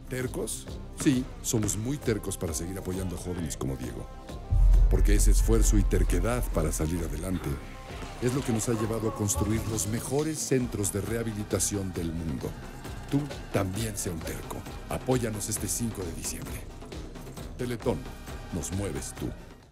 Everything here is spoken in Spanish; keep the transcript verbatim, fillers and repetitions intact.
¿Tercos? Sí, somos muy tercos para seguir apoyando a jóvenes como Diego. Porque ese esfuerzo y terquedad para salir adelante es lo que nos ha llevado a construir los mejores centros de rehabilitación del mundo. Tú también sé un terco. Apóyanos este cinco de diciembre. Teletón, nos mueves tú.